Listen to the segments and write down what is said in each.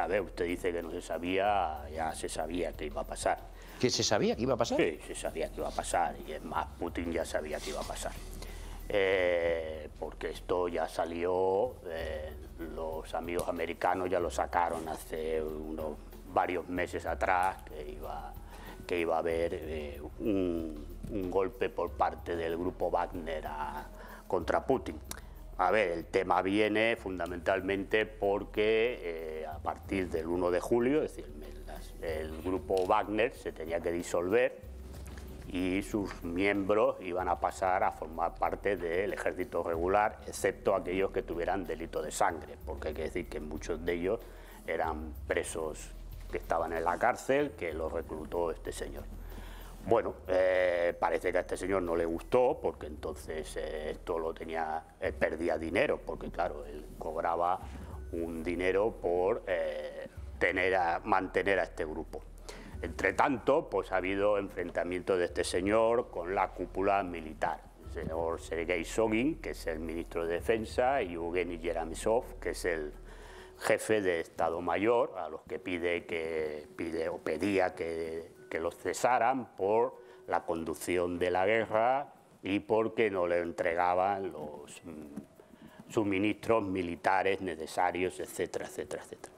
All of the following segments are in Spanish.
saber, usted dice que no se sabía, ya se sabía que iba a pasar. ¿Que se sabía que iba a pasar? Sí, se sabía que iba a pasar, y es más, Putin ya sabía que iba a pasar. Porque esto ya salió, los amigos americanos ya lo sacaron hace varios meses atrás, que iba a haber un golpe por parte del grupo Wagner contra Putin. A ver, el tema viene fundamentalmente porque a partir del 1 de julio, es decir, el grupo Wagner se tenía que disolver y sus miembros iban a pasar a formar parte del ejército regular, excepto aquellos que tuvieran delito de sangre, porque hay que decir que muchos de ellos eran presos que estaban en la cárcel, que los reclutó este señor. Bueno, parece que a este señor no le gustó, porque entonces esto lo tenía, él perdía dinero, porque claro, él cobraba un dinero por mantener a este grupo. Entre tanto, pues ha habido enfrentamientos de este señor con la cúpula militar. El señor Sergei Shogin, que es el ministro de Defensa, y Evgeny Yeramisov, que es el jefe de Estado Mayor, a los que pedía que los cesaran por la conducción de la guerra y porque no le entregaban los suministros militares necesarios, etcétera, etcétera, etcétera.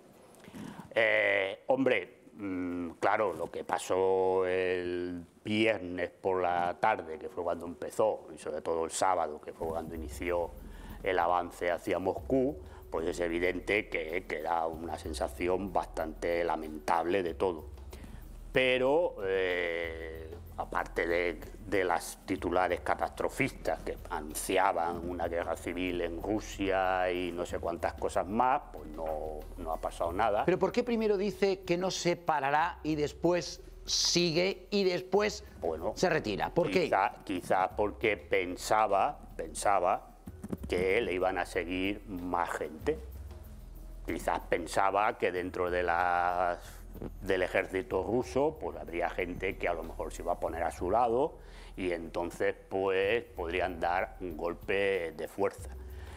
Hombre, claro, lo que pasó el viernes por la tarde, que fue cuando empezó, y sobre todo el sábado, que fue cuando inició el avance hacia Moscú, pues es evidente que da una sensación bastante lamentable de todo. Pero, aparte de las titulares catastrofistas que anunciaban una guerra civil en Rusia y no sé cuántas cosas más, pues no ha pasado nada. ¿Pero por qué primero dice que no se parará y después sigue y después se retira? ¿Por qué? Quizá porque pensaba que le iban a seguir más gente. Quizás pensaba que dentro de del ejército ruso pues habría gente que a lo mejor se iba a poner a su lado y entonces pues podrían dar un golpe de fuerza.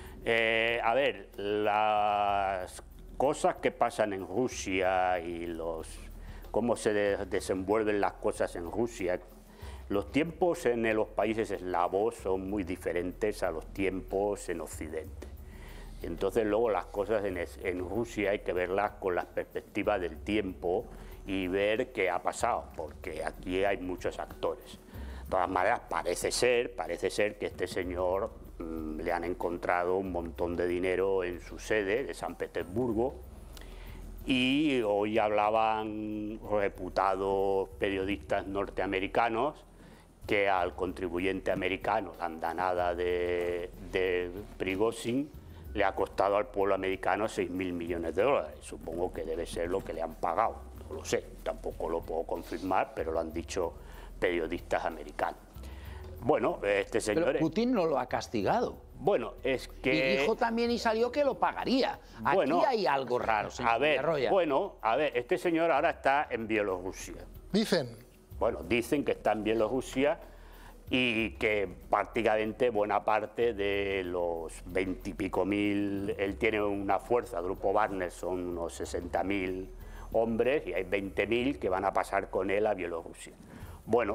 A ver, las cosas que pasan en Rusia y cómo se desenvuelven las cosas en Rusia, los tiempos en los países eslavos son muy diferentes a los tiempos en Occidente. Entonces luego las cosas en Rusia hay que verlas con la perspectiva del tiempo y ver qué ha pasado, porque aquí hay muchos actores. De todas maneras, parece ser que este señor le han encontrado un montón de dinero en su sede de San Petersburgo, y hoy hablaban reputados periodistas norteamericanos que al contribuyente americano la andanada de Prigozhin le ha costado al pueblo americano 6.000 millones de dólares. Supongo que debe ser lo que le han pagado. No lo sé, tampoco lo puedo confirmar, pero lo han dicho periodistas americanos. Bueno, este señor... Pero Putin no lo ha castigado. Bueno, es que... Y dijo también y salió que lo pagaría. Aquí hay algo raro, señor Villarroya. A ver, este señor ahora está en Bielorrusia. Dicen. Bueno, dicen que está en Bielorrusia y que prácticamente buena parte de los 20 y pico mil, él tiene una fuerza, el grupo Wagner son unos 60.000 hombres y hay 20.000 que van a pasar con él a Bielorrusia. Bueno,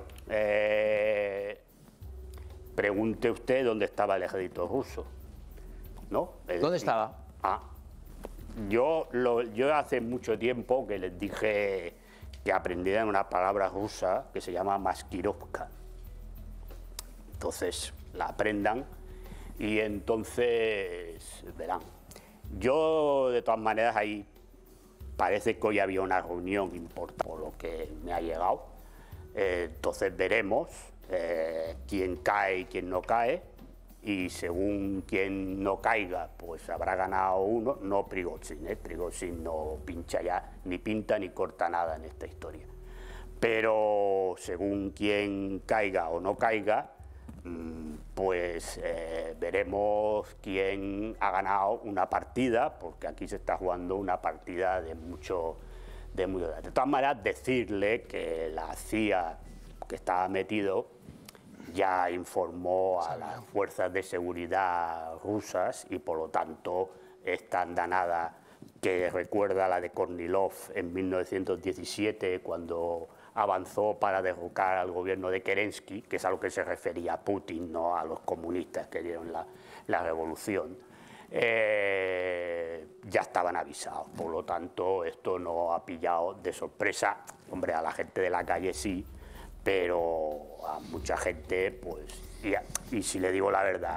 pregunte usted dónde estaba el ejército ruso, ¿no? ¿Dónde estaba? Yo hace mucho tiempo que les dije que aprendieran una palabra rusa que se llama maskirovka. Entonces la aprendan y entonces verán. Yo, de todas maneras, ahí parece que hoy había una reunión importante, por lo que me ha llegado. Entonces veremos quién cae y quién no cae, y según quien no caiga, pues habrá ganado uno, no Prigozhin. Prigozhin no pincha ya, ni pinta ni corta nada en esta historia. Pero según quien caiga o no caiga, pues veremos quién ha ganado una partida, porque aquí se está jugando una partida de mucho. De todas maneras, decirle que la CIA, que estaba metido, ya informó a las fuerzas de seguridad rusas y por lo tanto esta andanada que recuerda la de Kornilov en 1917, cuando avanzó para derrocar al gobierno de Kerensky, que es a lo que se refería Putin, no a los comunistas que dieron la revolución, ya estaban avisados. Por lo tanto, esto no ha pillado de sorpresa. Hombre, a la gente de la calle sí, pero a mucha gente, pues, y si le digo la verdad,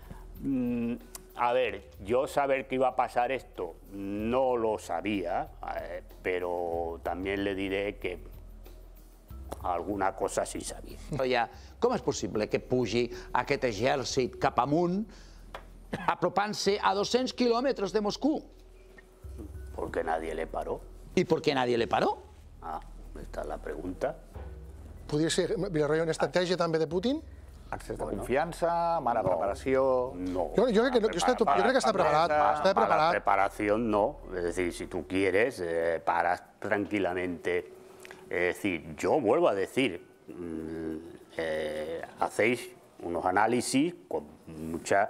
a ver, yo saber que iba a pasar esto no lo sabía, pero también le diré que alguna cosa sí sabia. Com és possible que pugi aquest exèrcit cap amunt, apropant-se a 200 kilómetros de Moscú? Porque nadie le paró. ¿Y por qué nadie le paró? Ah, esta es la pregunta. Podria ser, Villarroya, una estratègia també de Putin? Accés de confianza, mala preparació... No. Jo crec que està preparat. Està preparat. Para preparación no. Es decir, si tú quieres, paras tranquilamente. Es decir, yo vuelvo a decir, hacéis unos análisis con mucha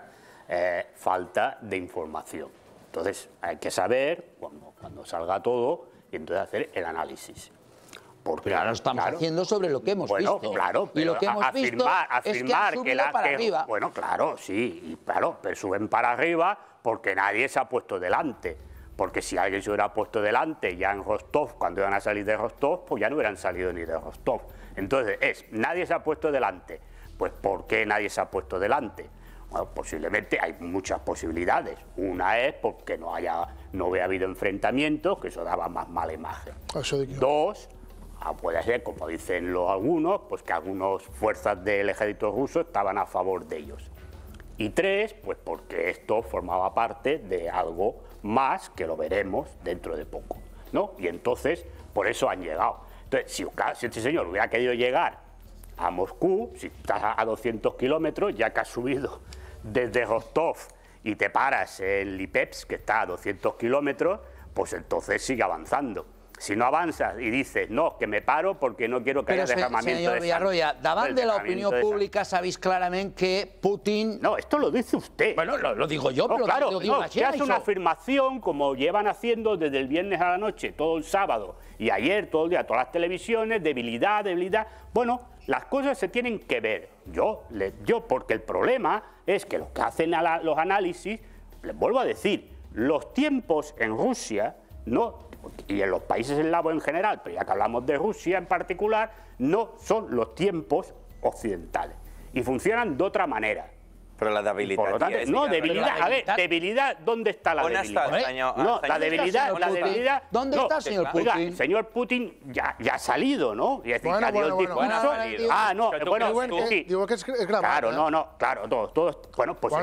falta de información. Entonces, hay que saber cuando salga todo y entonces hacer el análisis. Porque ahora lo estamos haciendo sobre lo que hemos visto. Claro, pero y lo que hemos visto es que han subido para arriba. Bueno, claro, sí, claro, pero suben para arriba porque nadie se ha puesto delante. Porque si alguien se hubiera puesto delante ya en Rostov, cuando iban a salir de Rostov, pues ya no hubieran salido ni de Rostov. Entonces, nadie se ha puesto delante. Pues, ¿por qué nadie se ha puesto delante? Bueno, posiblemente hay muchas posibilidades. Una es porque no hubiera habido enfrentamientos, que eso daba más mala imagen. Dos, puede ser, como dicen algunos, pues que algunas fuerzas del ejército ruso estaban a favor de ellos. Y tres, pues porque esto formaba parte de algo más que lo veremos dentro de poco, ¿no? Y entonces, por eso han llegado. Entonces, si este señor hubiera querido llegar a Moscú, si estás a 200 kilómetros, ya que has subido desde Rostov y te paras en Lipetsk, que está a 200 kilómetros, pues entonces sigue avanzando. Si no avanzas y dices, no, que me paro porque no quiero que haya derramamiento de sangre. Señor Villarroya, davant de la opinión pública sabéis claramente que Putin... No, esto lo dice usted. Bueno, lo digo yo, pero claro, lo digo la usted hace una afirmación como llevan haciendo desde el viernes a la noche, todo el sábado y ayer, todo el día, todas las televisiones, debilidad. Bueno, las cosas se tienen que ver. Yo porque el problema es que los que hacen los análisis, les vuelvo a decir, los tiempos en Rusia no... y en los países eslavos en general, pero ya que hablamos de Rusia en particular, no son los tiempos occidentales y funcionan de otra manera. Pero la debilidad... Por lo tanto, no, debilidad, a ver, debilidad, ¿dónde está la debilidad? No, la debilidad... ¿Dónde está, señor Putin? Oiga, señor Putin ya ha salido, ¿no? Y es decir, que dio el discurso... Ah, no, bueno, sí. Digo que es grabado. Claro, claro, todo. Bueno, pues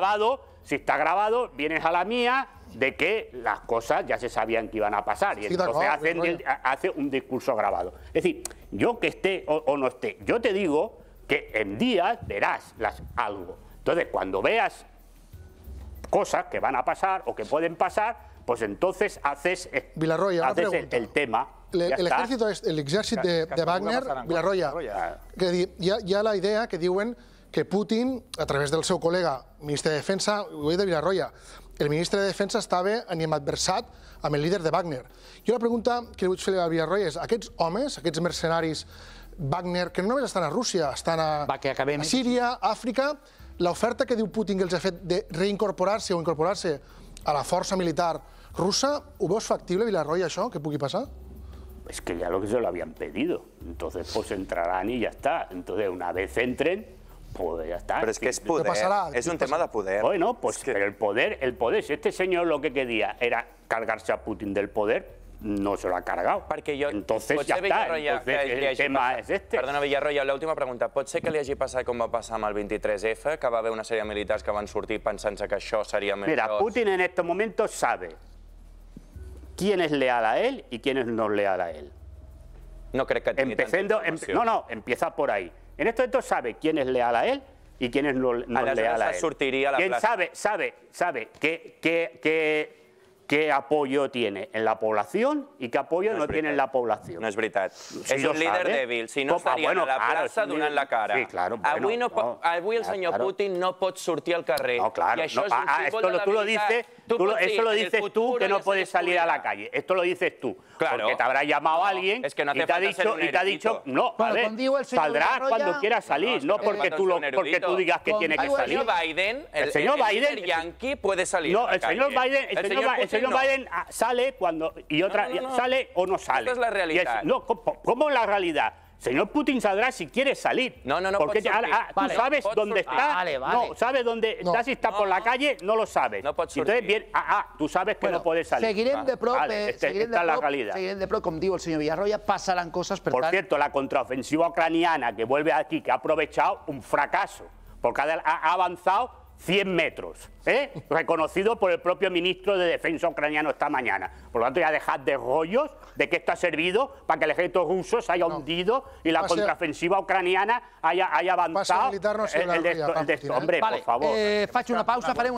si está grabado, vienes a la mía de que las cosas ya se sabían que iban a pasar y entonces hace un discurso grabado. Es decir, yo que esté o no esté, yo te digo que en días verás algo. Entonces, cuando veas cosas que van a pasar o que pueden pasar, pues entonces haces el tema. L'exèrcit de Wagner, Villarroya, hi ha la idea que diuen que Putin, a través del seu col·lega ministre de Defensa, ho he dit de Villarroya, el ministre de Defensa estava animadversat amb el líder de Wagner. Jo la pregunta que li vull fer a Villarroya és, aquests homes, aquests mercenaris Wagner, que no només estan a Rússia, estan a Síria, a Àfrica, l'oferta que diu Putin que els ha fet de reincorporar-se o incorporar-se a la força militar russa, ho veus factible, Villarroya, això, que pugui passar? Es que ya lo que se lo habían pedido. Entonces, pues entrarán y ya está. Entonces, una vez entren, pues ya está. Pero es que es poder, es un tema de poder. Bueno, pues pero el poder, si este señor lo que quería era cargarse a Putin del poder, no se lo ha cargado. Entonces ya está, entonces el tema es este. Perdona, Villarroya, l'última pregunta. Pot ser que li hagi passat com va passar amb el 23F, que va haver una sèrie de militars que van sortir pensant-se que això seria més... Mira, Putin en estos momentos sabe quién es leal a él y quién es no leal a él. No crec que tingui tanta informació. No, empieza por ahí. En estos momentos sabe quién es leal a él y quién es no leal a él. Sortiria a la plaça. Sabe qué apoyo tiene en la población y qué apoyo no tiene en la población. No és veritat. És un líder dèbil. Si no estarien a la plaça donant la cara. Sí, claro. Avui el senyor Putin no pot sortir al carrer. No, claro. I això és un símbol de tú lo dices Eso lo dices tú, que no puedes salir a la calle. Esto lo dices tú. Claro. Porque te habrá llamado alguien es que no y te ha dicho, no, a ver, saldrás cuando quieras salir, no porque tú digas que tiene que salir. El señor Biden yankee puede salir. No, el señor Biden sale cuando sale o no sale. Esta es la realidad. ¿Cómo es la realidad? Señor Putin saldrá si quiere salir. No, porque tú sabes dónde está. No, sabes dónde está, si está por la calle, no lo sabes. No pot sortir. Entonces, bien, tú sabes que no puedes salir. Seguirem de prop, esta es la realidad. seguirem de prop, com diu el senyor Villarroya, passaran coses, per Por tant... cierto, la contraofensiva ucraniana que vuelve aquí, que ha aprovechado un fracaso, porque ha avanzado 100 metros, reconocido por el propio ministro de Defensa ucraniano esta mañana. Por lo tanto, ya dejad de rollos de que esto ha servido para que el ejército ruso se haya hundido y la contraofensiva ucraniana haya avanzado. Passa a militar no sé la Hombre, por favor. Faig una pausa, farem